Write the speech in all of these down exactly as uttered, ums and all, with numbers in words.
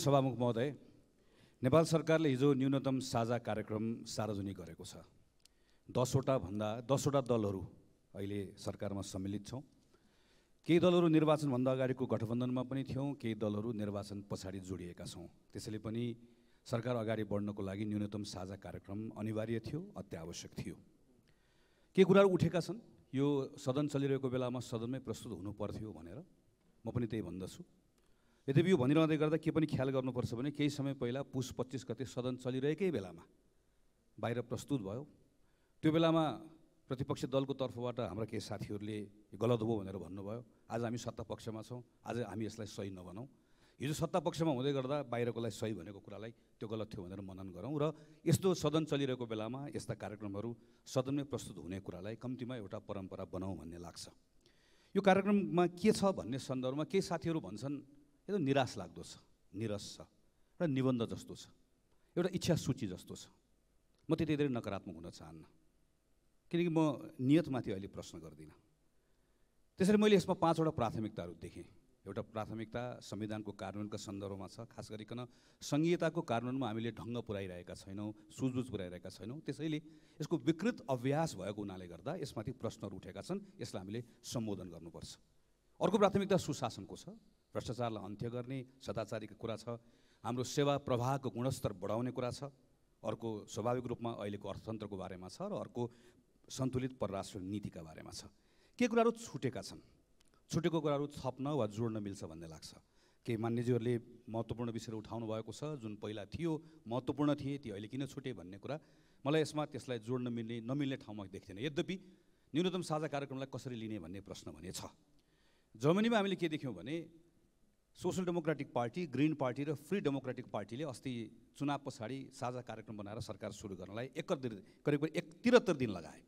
सभामुख महोदय, नेपाल सरकारले हिजो न्यूनतम साझा कार्यक्रम सार्वजनिक गरेको छ। दसवटा भन्दा दसवटा दलहरू अहिले सरकारमा सम्मिलित छौँ। केही दलहरू निर्वाचनभन्दा अगाडिको गठबन्धनमा पनि थियौँ, केही दलहरू निर्वाचन पछाडि जोडिएका छौँ। त्यसैले पनि सरकार अगाडि बढ्नको लागि न्यूनतम साझा कार्यक्रम अनिवार्य थियो, अत्यावश्यक थियो। के कुराहरू उठेका छन्, यो सदन चलिरहेको बेलामा सदनमै प्रस्तुत हुनु पर्थ्यो भनेर म पनि त्यही भन्दछु। यद्यपि यो भनिरहँदै गर्दा के पनि ख्याल गर्नुपर्छ भने केही समय पहिला पुस पच्चिस गते सदन चलिरहेकै बेलामा बाहिर प्रस्तुत भयो। त्यो बेलामा प्रतिपक्ष दलको तर्फबाट हाम्रा केही साथीहरूले गलत हो भनेर भन्नुभयो। आज हामी सत्ता पक्षमा छौँ, आज हामी यसलाई सही नबनाउँ। हिजो सत्ता पक्षमा हुँदै गर्दा बाहिरकोलाई सही भनेको कुरालाई त्यो गलत थियो भनेर मनन गरौँ र यस्तो सदन चलिरहेको बेलामा यस्ता कार्यक्रमहरू सदनमै प्रस्तुत हुने कुरालाई कम्तीमा एउटा परम्परा बनाऊँ भन्ने लाग्छ। यो कार्यक्रममा के छ भन्ने सन्दर्भमा केही साथीहरू भन्छन् यो त निराश लाग्दो छ, निरस छ र निबन्ध जस्तो छ, एउटा इच्छा सूची जस्तो छ। म त्यति धेरै नकारात्मक हुन चाहन्न, किनकि म नियतमाथि अहिले प्रश्न गर्दिनँ। त्यसरी मैले यसमा पाँचवटा प्राथमिकताहरू देखेँ। एउटा प्राथमिकता संविधानको कार्यान्वयनका सन्दर्भमा छ, खास गरिकन सङ्घीयताको कार्यान्वयनमा हामीले ढङ्ग पुर्याइरहेका छैनौँ, सुझबुझ पुर्याइरहेका छैनौँ। त्यसैले यसको विकृत अभ्यास भएको हुनाले गर्दा यसमाथि प्रश्नहरू उठेका छन्, यसलाई हामीले सम्बोधन गर्नुपर्छ। अर्को प्राथमिकता सुशासनको छ, भ्रष्टाचारलाई अन्त्य गर्ने सदाचारीको कुरा छ, हाम्रो सेवा प्रवाहको गुणस्तर बढाउने कुरा छ। अर्को स्वाभाविक रूपमा अहिलेको अर्थतन्त्रको बारेमा छ र अर्को सन्तुलित परराष्ट्र नीतिका बारेमा छ। के कुराहरू छुटेका छन्, छुटेको कुराहरू थप्न वा जोड्न मिल्छ भन्ने लाग्छ। केही मान्यज्यूहरूले महत्त्वपूर्ण विषयहरू उठाउनु भएको छ, जुन पहिला थियो महत्त्वपूर्ण थिए ती अहिले किन छुटे भन्ने कुरा मलाई यसमा त्यसलाई जोड्न मिल्ने नमिल्ने ठाउँमा देख्दैन। यद्यपि न्यूनतम साझा कार्यक्रमलाई कसरी लिने भन्ने प्रश्न भने छ। जर्मनीमा हामीले के देख्यौँ भने social democratic party, green party र फ्री डेमोक्रेटिक पार्टीले अस्ति चुनाव पछाडि साझा कार्यक्रम बनाएर सरकार सुरु गर्नलाई एकहत्तर करिब एक त्रिहत्तर दिन लगाए।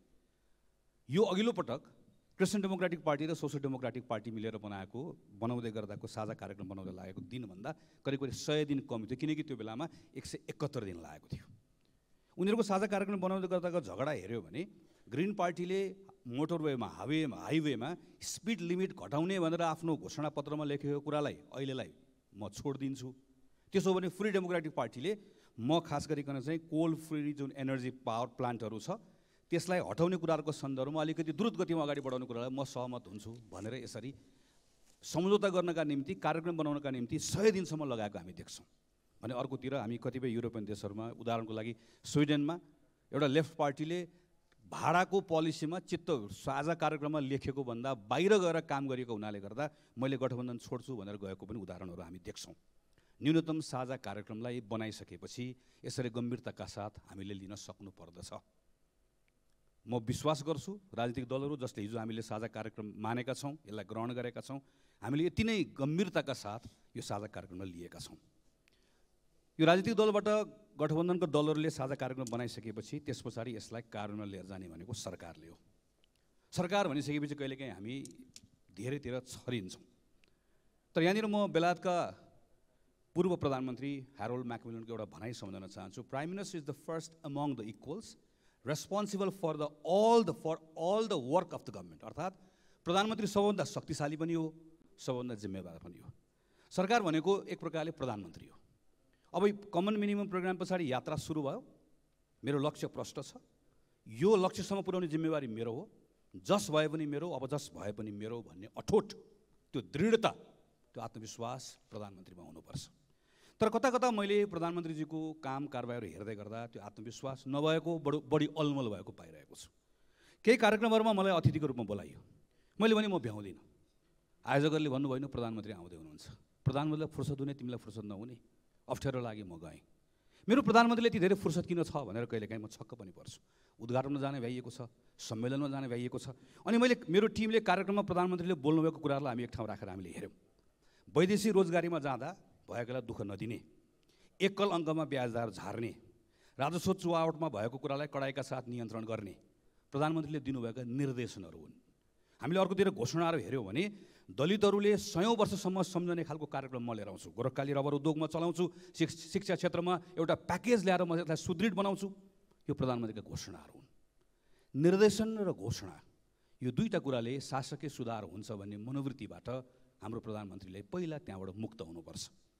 यो अघिल्लो पटक क्रिस्चियन डेमोक्रेटिक पार्टी र सोसल डेमोक्रेटिक पार्टी मिलेर बनाएको बनाउँदै गर्दाको साझा कार्यक्रम बनाउँदै लागेको दिनभन्दा करिब करिब सय दिन कम थियो, किनकि त्यो बेलामा एक सय एकहत्तर दिन लागेको थियो। उनीहरूको साझा कार्यक्रम बनाउँदै गर्दाको झगडा हेऱ्यो भने ग्रिन पार्टीले मोटरवेमा हाइवेमा हाइवेमा स्पिड लिमिट घटाउने भनेर आफ्नो घोषणापत्रमा लेखेको कुरालाई अहिलेलाई म छोडिदिन्छु। त्यसो भने फ्री डेमोक्रेटिक पार्टीले म खास गरिकन चाहिँ कोल फ्री जुन एनर्जी पावर प्लान्टहरू छ त्यसलाई हटाउने कुराहरूको सन्दर्भमा अलिकति द्रुत गतिमा अगाडि बढाउने कुरालाई म सहमत हुन्छु भनेर यसरी सम्झौता गर्नका निम्ति कार्यक्रम बनाउनका निम्ति सय दिनसम्म लगाएको हामी देख्छौँ। भने अर्कोतिर हामी कतिपय युरोपियन देशहरूमा उदाहरणको लागि स्विडेनमा एउटा लेफ्ट पार्टीले भाडाको पोलिसीमा चित्त साझा कार्यक्रममा लेखेको भन्दा बाहिर गएर काम गरिएको हुनाले गर्दा मैले गठबन्धन छोड्छु भनेर गएको पनि उदाहरणहरू हामी देख्छौँ। न्यूनतम साझा कार्यक्रमलाई बनाइसकेपछि यसरी गम्भीरताका साथ हामीले लिन सक्नु पर्दछ। म विश्वास गर्छु राजनीतिक दलहरू जसले हिजो हामीले साझा कार्यक्रम मानेका छौँ, यसलाई ग्रहण गरेका छौँ, हामीले यति नै गम्भीरताका साथ यो साझा कार्यक्रमलाई लिएका छौँ। यो राजनीतिक दलबाट गठबन्धनको दलहरूले साझा कार्यक्रम बनाइसकेपछि त्यस पछाडि यसलाई कार्यान्वयन लिएर जाने भनेको सरकारले हो। सरकार भनिसकेपछि कहिलेकाहीँ हामी धेरैतिर छरिन्छौँ। तर यहाँनिर म बेलायतका पूर्व प्रधानमन्त्री ह्यारोल्ड म्याकमिलनको एउटा भनाइ सम्झाउन चाहन्छु। Prime minister is the first among the equals responsible for the all the for all the work of the government. अर्थात् प्रधानमन्त्री सबभन्दा शक्तिशाली पनि हो, सबभन्दा जिम्मेवार पनि हो। सरकार भनेको एक प्रकारले प्रधानमन्त्री हो। अब कमन मिनिमम प्रोग्राम पछाडि यात्रा सुरु भयो। मेरो लक्ष्य प्रष्ट छ, यो लक्ष्यसम्म पुर्याउने जिम्मेवारी मेरो हो, जस भए पनि मेरो, अब जस भए पनि मेरो भन्ने अठोट त्यो दृढता, त्यो आत्मविश्वास प्रधानमन्त्रीमा हुनुपर्छ। तर कता कता मैले प्रधानमन्त्रीजीको काम कारबाहीहरू हेर्दै गर्दा त्यो आत्मविश्वास नभएको बडो बढी अलमल भएको पाइरहेको छु। केही कार्यक्रमहरूमा मलाई अतिथिको रूपमा बोलाइयो, मैले भने म भ्याउँदिनँ। आयोजकहरूले भन्नुभयो प्रधानमन्त्री आउँदै हुनुहुन्छ, प्रधानमन्त्रीलाई फुर्सद हुने तिमीलाई फुर्सद नहुने, अप्ठ्यारो लागि म गएँ। मेरो प्रधानमन्त्रीले यति धेरै फुर्सद किन छ भनेर कहिलेकाहीँ म छक्क पनि पर्छु। उद्घाटनमा जाने भ्याइएको छ, सम्मेलनमा जाने भ्याइएको छ। अनि मैले मेरो टिमले कार्यक्रममा प्रधानमन्त्रीले बोल्नुभएको कुराहरूलाई हामी एक ठाउँ राखेर हामीले हेऱ्यौँ। वैदेशिक रोजगारीमा जाँदा भएकोलाई दुःख नदिने, एकल अङ्कमा ब्याज दर झार्ने, राजस्व चुहावटमा भएको कुरालाई कडाइका साथ नियन्त्रण गर्ने प्रधानमन्त्रीले दिनुभएका निर्देशनहरू हुन्। हामीले अर्कोतिर घोषणाहरू हेऱ्यौँ भने दलितहरूले सयौँ वर्षसम्म सम्झने खालको कार्यक्रम म लिएर आउँछु, गोरखकाली रबर उद्योगमा चलाउँछु, शिक्षा क्षेत्रमा एउटा प्याकेज ल्याएर म यसलाई सुदृढ बनाउँछु, यो प्रधानमन्त्रीका घोषणाहरू हुन्। निर्देशन र घोषणा यो दुईटा कुराले शासकीय सुधार हुन्छ भन्ने मनोवृत्तिबाट हाम्रो प्रधानमन्त्रीले पहिला त्यहाँबाट मुक्त हुनुपर्छ।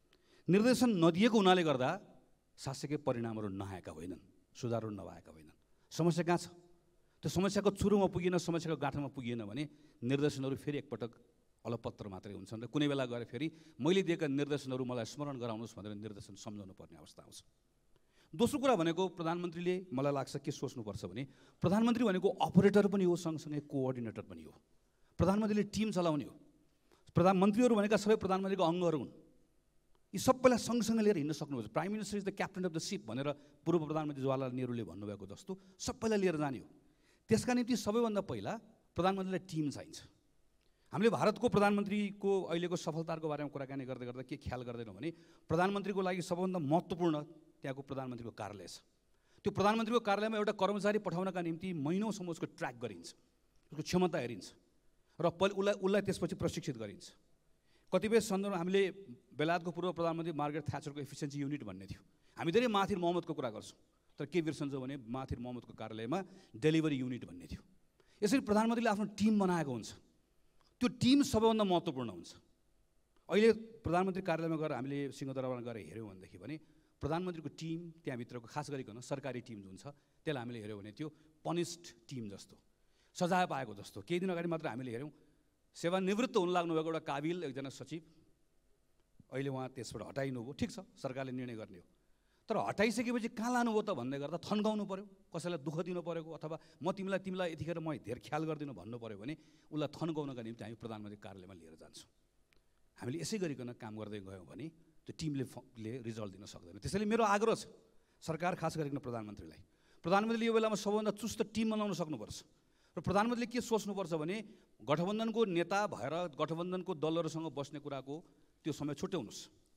निर्देशन नदिएको हुनाले गर्दा शासकीय परिणामहरू नआएका होइनन्, सुधारहरू नभएका होइनन्। समस्या कहाँ छ? त्यो समस्याको चुरुमा पुगेन, समस्याको गाँठोमा पुगेन भने निर्देशनहरू फेरि एकपटक अलपत्र मात्रै हुन्छन् र कुनै बेला गएर फेरि मैले दिएका निर्देशनहरू मलाई स्मरण गराउनुहोस् भनेर निर्देशन सम्झाउनु पर्ने अवस्था आउँछ। दोस्रो कुरा भनेको प्रधानमन्त्रीले मलाई लाग्छ के सोच्नुपर्छ भने प्रधानमन्त्री भनेको अपरेटर पनि हो, सँगसँगै कोअर्डिनेटर पनि हो। प्रधानमन्त्रीले टिम चलाउने हो। प्रधानमन्त्रीहरू भनेका सबै प्रधानमन्त्रीको अङ्गहरू हुन्। यी सबैलाई सँगसँगै लिएर हिँड्न सक्नुपर्छ। Prime minister is the captain of the ship भनेर पूर्व प्रधानमन्त्री जवाहरलाल नेहरूले भन्नुभएको जस्तो सबैलाई लिएर जाने हो। त्यसका निम्ति सबैभन्दा पहिला प्रधानमन्त्रीलाई टिम चाहिन्छ। हामीले भारतको प्रधानमन्त्रीको अहिलेको सफलताको बारेमा कुराकानी गर्दै गर्दा के ख्याल गर्दैनौँ भने प्रधानमन्त्रीको लागि सबभन्दा महत्त्वपूर्ण त्यहाँको प्रधानमन्त्रीको कार्यालय छ। त्यो प्रधानमन्त्रीको कार्यालयमा एउटा कर्मचारी पठाउनका निम्ति महिनौसम्म उसको ट्र्याक गरिन्छ, उसको क्षमता हेरिन्छ र पहिले उसलाई उसलाई त्यसपछि प्रशिक्षित गरिन्छ। कतिपय सन्दर्भमा हामीले बेलायतको पूर्व प्रधानमन्त्री मार्गरेट थ्याचरको एफिसियन्सी युनिट भन्ने थियो। हामी धेरै महाथिर मोहम्मदको कुरा गर्छौँ, तर के बिर्सन्छौँ भने महाथिर मोहम्मदको कार्यालयमा डेलिभरी युनिट भन्ने थियो। यसरी प्रधानमन्त्रीले आफ्नो टिम बनाएको हुन्छ। त्यो टिम सबैभन्दा महत्त्वपूर्ण हुन्छ। अहिले प्रधानमन्त्री कार्यालयमा गएर हामीले सिंहदरबारमा गएर हेऱ्यौँ भनेदेखि भने प्रधानमन्त्रीको टिम त्यहाँभित्रको खास गरिकन सरकारी टिम जुन छ त्यसलाई हामीले हेऱ्यौँ भने त्यो पनिस्ड टिम जस्तो, सजाय पाएको जस्तो। केही दिन अगाडि मात्र हामीले हेऱ्यौँ सेवानिवृत्त हुन लाग्नुभएको एउटा काबिल एकजना सचिव, अहिले उहाँ त्यसबाट हटाइनु भयो। ठिक छ, सरकारले निर्णय गर्ने हो, तर हटाइसकेपछि कहाँ लानुभयो त भन्दै गर्दा थन्काउनु पऱ्यो, कसैलाई दुःख दिनु परेको अथवा म तिमीलाई तिमीलाई यतिखेर म धेर ख्याल गरिदिनु भन्नु पऱ्यो भने उसलाई थन्काउनका निम्ति हामी प्रधानमन्त्री कार्यालयमा लिएर जान्छौँ। हामीले यसै गरिकन काम गर्दै गयौँ भने त्यो टिमले ले रिजल्ट दिन सक्दैन। त्यसैले मेरो आग्रह छ सरकार, खास गरिकन प्रधानमन्त्रीलाई, प्रधानमन्त्रीले यो बेलामा सबभन्दा चुस्त टिम बनाउन सक्नुपर्छ। र प्रधानमन्त्रीले के सोच्नुपर्छ भने गठबन्धनको नेता भएर गठबन्धनको दलहरूसँग बस्ने कुराको त्यो समय छुट्याउनुहोस्।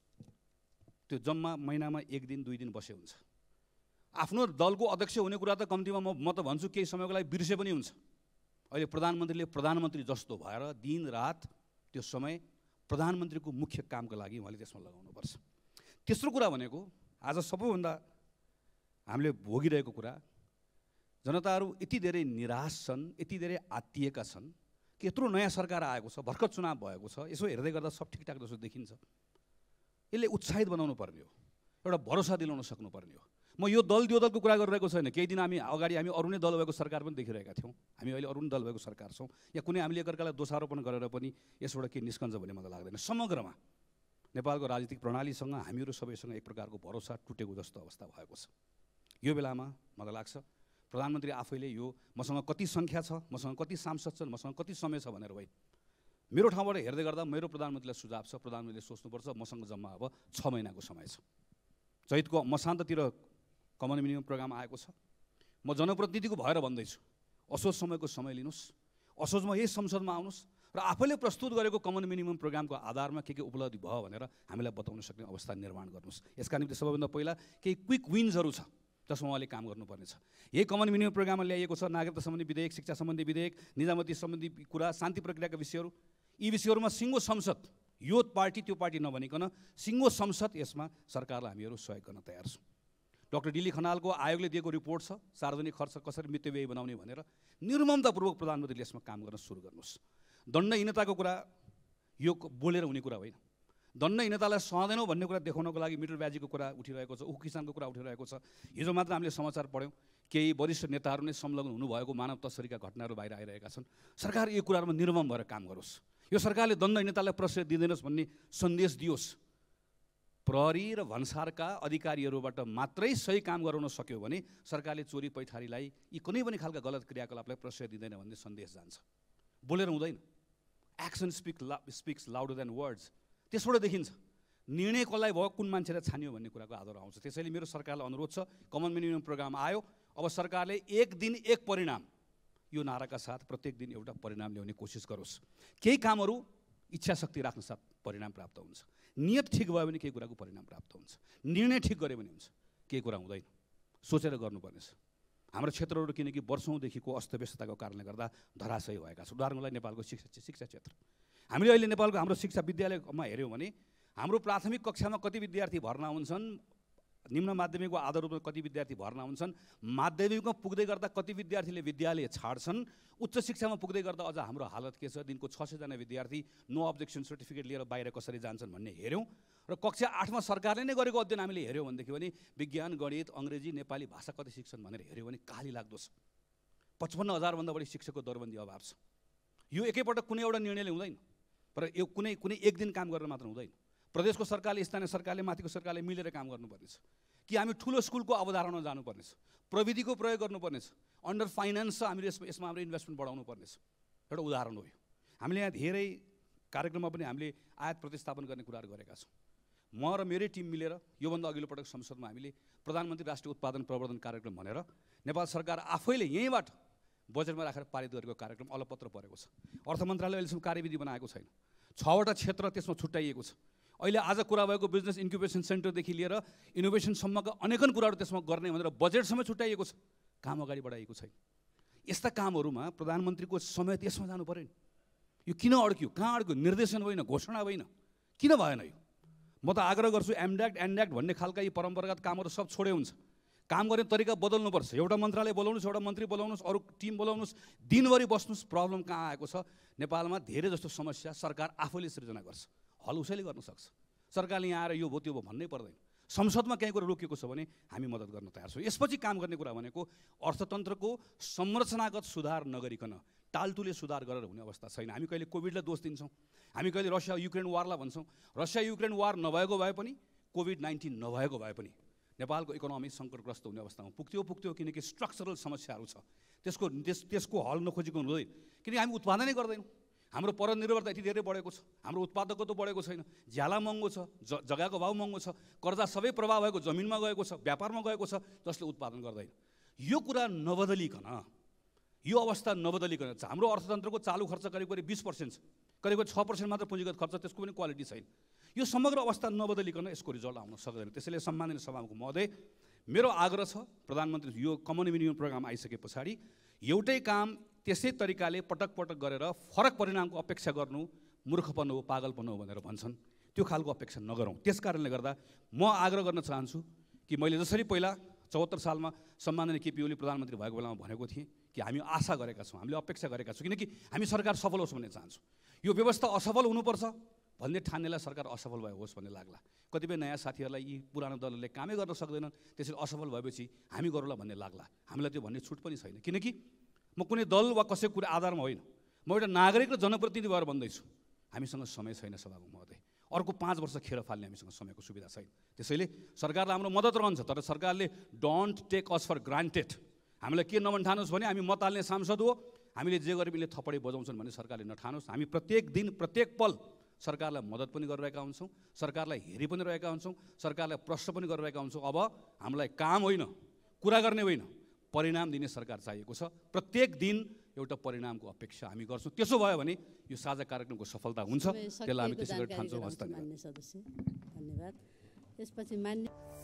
त्यो जम्मा महिनामा एक दिन दुई दिन बसे हुन्छ। आफ्नो दलको अध्यक्ष हुने कुरा त कम्तीमा म म त भन्छु केही समयको लागि बिर्से पनि हुन्छ। अहिले प्रधानमन्त्रीले प्रधानमन्त्री जस्तो भएर दिन रात त्यो समय प्रधानमन्त्रीको मुख्य कामको लागि उहाँले त्यसमा लगाउनुपर्छ। तेस्रो कुरा भनेको आज सबैभन्दा हामीले भोगिरहेको कुरा, जनताहरू यति धेरै निराश छन्, यति धेरै आत्तिएका छन् कि यत्रो नयाँ सरकार आएको छ, भर्खर चुनाव भएको छ, यसो हेर्दै गर्दा सब ठिकठाक जस्तो देखिन्छ। यसले उत्साहित बनाउनु पर्ने हो, एउटा भरोसा दिलाउन सक्नुपर्ने हो। म यो दल त्यो दलको कुरा गरिरहेको छैन। केही दिन हामी अगाडि हामी अरू नै दल भएको सरकार पनि देखिरहेका थियौँ। हामी अहिले अरू नै दल भएको सरकार छौँ। या कुनै हामीले एकअर्कालाई दोषारोपण गरेर पनि यसबाट के निस्कन्छ भन्ने मलाई लाग्दैन। समग्रमा नेपालको राजनीतिक प्रणालीसँग हामीहरू सबैसँग एक प्रकारको भरोसा टुटेको जस्तो अवस्था भएको छ। यो बेलामा मलाई लाग्छ प्रधानमन्त्री आफैले यो मसँग कति सङ्ख्या छ, मसँग कति सांसद छन्, मसँग कति समय छ भनेर होइन, मेरो ठाउँबाट हेर्दै गर्दा मेरो प्रधानमन्त्रीलाई सुझाव छ, प्रधानमन्त्रीले सोच्नुपर्छ मसँग जम्मा अब छ महिनाको समय छ। चैतको मसान्ततिर कमन मिनिमम प्रोग्राम आएको छ। म जनप्रतिनिधिको भएर भन्दैछु, असोज समयको समय लिनुहोस्, असोजमा यही संसदमा आउनुहोस् र आफैले प्रस्तुत गरेको कमन मिनिमम प्रोग्रामको आधारमा के के उपलब्धि भयो भनेर हामीलाई बताउन सक्ने अवस्था निर्माण गर्नुहोस्। यसका निम्ति सबैभन्दा पहिला केही क्विक विन्सहरू छ जसमा उहाँले काम गर्नुपर्ने छ। यही कमन मिनिमम प्रोग्राममा ल्याइएको छ नागरिकता सम्बन्धी विधेयक, शिक्षा सम्बन्धी विधेयक, निजामती सम्बन्धी कुरा, शान्ति प्रक्रियाका विषयहरू। यी विषयहरूमा सिङ्गो संसद, यो पार्टी त्यो पार्टी नभनिकन सिङ्गो संसद, यसमा सरकारलाई हामीहरू सहयोग गर्न तयार छौँ। डाक्टर डिली खनालको आयोगले दिएको रिपोर्ट छ सार्वजनिक खर्च कसरी मितव्ययी बनाउने भनेर। निर्ममतापूर्वक प्रधानमन्त्रीले यसमा काम गर्न सुरु गर्नुहोस्। दण्डहीनताको कुरा यो बोलेर हुने कुरा होइन। दण्डहीनतालाई सहँदैनौँ भन्ने कुरा देखाउनको लागि मिटर ब्याजीको कुरा उठिरहेको छ, उख किसानको कुरा उठिरहेको छ। हिजो मात्र हामीले समाचार पढ्यौँ केही वरिष्ठ नेताहरू नै संलग्न हुनुभएको मानव तस्करीका घटनाहरू बाहिर आइरहेका छन्। सरकार यो कुराहरूमा निर्मम भएर काम गरोस्। यो सरकारले दण्डहीनतालाई प्रश्रय दिँदैनस् भन्ने सन्देश दियोस्। प्रहरी र भन्सारका अधिकारीहरूबाट मात्रै सही काम गराउन सक्यो भने सरकारले चोरी पैठारीलाई यी कुनै पनि खालका गलत क्रियाकलापलाई प्रश्रय दिँदैन भन्ने सन्देश जान्छ। बोलेर हुँदैन। एक्सन स्पिक ला स्पिक्स लाउडर देन वर्ड्स। त्यसबाट देखिन्छ निर्णय कसलाई भयो, कुन मान्छेलाई छानियो भन्ने कुराको आधार आउँछ। त्यसैले मेरो सरकारलाई अनुरोध छ, कमन मिनिमम प्रोग्राम आयो, अब सरकारले एक दिन एक परिणाम, यो नाराका साथ प्रत्येक दिन एउटा परिणाम ल्याउने कोसिस गरोस्। केही कामहरू इच्छा शक्ति राख्न साथ परिणाम प्राप्त हुन्छ। नियत ठिक भयो भने केही कुराको परिणाम प्राप्त हुन्छ। निर्णय ठिक गऱ्यो भने हुन्छ, केही कुरा हुँदैन। सोचेर गर्नुपर्ने छ। हाम्रो क्षेत्रहरू किनकि वर्षौँदेखिको अस्तव्यस्तताको कारणले गर्दा धराशयी भएका छन्। उदाहरणको लागि नेपालको शिक्षा शिक्षा क्षेत्र, हामीले अहिले नेपालको हाम्रो शिक्षा विद्यालयमा हेऱ्यौँ भने हाम्रो प्राथमिक कक्षामा कति विद्यार्थी भर्ना हुन्छन्, निम्न माध्यमिकको आधार रूपमा कति विद्यार्थी भर्ना हुन्छन्, माध्यमिकमा पुग्दै गर्दा कति विद्यार्थीले विद्यालय छाड्छन्, उच्च शिक्षामा पुग्दै गर्दा अझ हाम्रो हालत के छ, दिनको छ सयजना विद्यार्थी नो अब्जेक्सन सर्टिफिकेट लिएर बाहिर कसरी जान्छन् भन्ने हेऱ्यौँ। र कक्षा आठमा सरकारले नै गरेको अध्ययन हामीले हेऱ्यौँ भनेदेखि भने विज्ञान, गणित, अङ्ग्रेजी, नेपाली भाषा कति शिक्षण भनेर हेऱ्यौँ भने काली लाग्दो छ। पचपन्न हजारभन्दा बढी शिक्षकको दरबन्दी अभाव छ। यो एकैपटक कुनै एउटा निर्णयले हुँदैन, तर यो कुनै कुनै एक दिन काम गरेर मात्र हुँदैन। प्रदेशको सरकारले, स्थानीय सरकारले, माथिको सरकारले मिलेर काम गर्नुपर्नेछ कि हामी ठुलो स्कुलको अवधारणा जानुपर्नेछ, प्रविधिको प्रयोग गर्नुपर्नेछ, अन्डर फाइनेन्स छ, हामीले यसमा हाम्रो इन्भेस्टमेन्ट बढाउनु पर्नेछ। एउटा उदाहरण हो यो। हामीले यहाँ धेरै कार्यक्रममा पनि हामीले आयात प्रतिस्थापन गर्ने कुराहरू गरेका छौँ। म र मेरै टिम मिलेर योभन्दा अघिल्लो पटक संसदमा हामीले प्रधानमन्त्री राष्ट्रिय उत्पादन प्रवर्धन कार्यक्रम भनेर नेपाल सरकार आफैले यहीँबाट बजेटमा राखेर पारित गरेको कार्यक्रम अलपत्र परेको छ। अर्थ मन्त्रालयले अहिलेसम्म कार्यविधि बनाएको छैन। छवटा क्षेत्र त्यसमा छुट्याइएको छ। अहिले आज कुरा भएको बिजनेस इन्क्युबेसन सेन्टरदेखि लिएर इनोभेसनसम्मका अनेकन कुराहरू त्यसमा गर्ने भनेर बजेटसम्म छुट्याइएको छ। काम अगाडि बढाइएको छैन। यस्ता कामहरूमा प्रधानमन्त्रीको समय त्यसमा जानु पऱ्यो नि। यो किन अड्क्यो? कहाँ अड्क्यो? निर्देशन होइन, घोषणा होइन, किन भएन यो? म त आग्रह गर्छु एमड्याक्ट एन्ड्याक्ट भन्ने खालका यी परम्परागत कामहरू सब छोडे हुन्छ। काम गर्ने तरिका बदल्नुपर्छ। एउटा मन्त्रालय बोलाउनुहोस्, एउटा मन्त्री बोलाउनुहोस्, अरू टिम बोलाउनुहोस्, दिनभरि बस्नुहोस्। प्रब्लम कहाँ आएको छ? नेपालमा धेरै जस्तो समस्या सरकार आफैले सृजना गर्छ, हल उसैले गर्न सक्छ। सरकारले यहाँ आएर यो भयो त्यो भयो भन्नै पर्दैन। संसदमा केही कुरा रोकिएको छ भने हामी मद्दत गर्न तयार छौँ। यसपछि काम गर्ने कुरा भनेको अर्थतन्त्रको संरचनागत सुधार नगरिकन टालटुले सुधार गरेर हुने अवस्था छैन। हामी कहिले कोभिडलाई दोष दिन्छौँ, हामी कहिले रसिया युक्रेन वारलाई भन्छौँ। रसिया युक्रेन वार नभएको भए पनि, कोभिड नाइन्टिन नभएको भए पनि नेपालको इकोनोमी सङ्कटग्रस्त हुने अवस्थामा पुग्थ्यो पुग्थ्यो किनकि स्ट्रक्चरल समस्याहरू छ। त्यसको त्यस त्यसको हल नखोजिकन हुँदैन, किनकि हामी उत्पादनै गर्दैनौँ। हाम्रो परनिर्भरता यति धेरै बढेको छ, हाम्रो उत्पादकत्व बढेको छैन, ज्याला महँगो छ, ज जग्गाको भाउ महँगो छ, कर्जा सबै प्रभाव भएको जमिनमा गएको छ, व्यापारमा गएको छ, जसले उत्पादन गर्दैन। यो कुरा नबदलिकन, यो अवस्था नबदलिकन हाम्रो अर्थतन्त्रको चालु खर्च करिब करिब बिस पर्सेन्ट छ, करिब छ पर्सेन्ट मात्र पुँजीगत खर्च, त्यसको पनि क्वालिटी छैन। यो समग्र अवस्था नबदलिकन यसको रिजल्ट आउन सक्दैन। त्यसैले सम्माननीय सभामुख महोदय, मेरो आग्रह छ प्रधानमन्त्री यो कमन मिनिमम प्रोग्राम आइसके पछाडि एउटै काम त्यसै तरिकाले पटक पटक गरेर फरक परिणामको अपेक्षा गर्नु मूर्खपन हो, पागलपन हो भनेर भन्छन्। त्यो खालको अपेक्षा नगरौँ। त्यस कारणले गर्दा म आग्रह गर्न चाहन्छु कि मैले जसरी पहिला चौहत्तर सालमा सम्माननीय केपी ओली प्रधानमन्त्री भएको बेलामा भनेको थिएँ कि हामी आशा गरेका छौँ, हामीले अपेक्षा गरेका छौँ, किनकि हामी सरकार सफल होस् भन्ने चाहन्छौँ। यो व्यवस्था असफल हुनुपर्छ भन्ने ठान्नेलाई सरकार असफल भयो होस् भन्ने लाग्ला। कतिपय नयाँ साथीहरूलाई यी पुरानो दलहरूले कामै गर्न सक्दैनन्, त्यसरी असफल भएपछि हामी गरौँला भन्ने लाग्ला। हामीलाई त्यो भन्ने छुट पनि छैन, किनकि म कुनै दल वा कसैको कुरा आधारमा होइन, म एउटा नागरिक र जनप्रतिनिधि भएर भन्दैछु। हामीसँग समय छैन सभामुख महोदय, अर्को पाँच वर्ष खेर फाल्ने हामीसँग समयको सुविधा छैन। त्यसैले सरकारलाई हाम्रो मद्दत रहन्छ, तर सरकारले don't take us for granted. हामीलाई के नमन्ठानुहोस् भने हामी मत हाल्ने सांसद हो, हामीले जे गरे पनि थप्पडै बजाउँछन् भने सरकारले नठानोस्। हामी प्रत्येक दिन प्रत्येक पल सरकारलाई मद्दत पनि गरिरहेका हुन्छौँ, सरकारलाई हेरि पनि रहेका हुन्छौँ, सरकारलाई प्रश्न पनि गरिरहेका हुन्छौँ। अब हामीलाई काम होइन, कुरा गर्ने होइन, परिणाम दिने सरकार चाहिएको छ। प्रत्येक दिन एउटा परिणामको अपेक्षा हामी गर्छौँ। त्यसो भयो भने यो साझा कार्यक्रमको सफलता हुन्छ। त्यसलाई हामी त्यसै गरी ठान्छौँ। हस्, धन्यवाद। धन्यवाद। त्यसपछि मान्य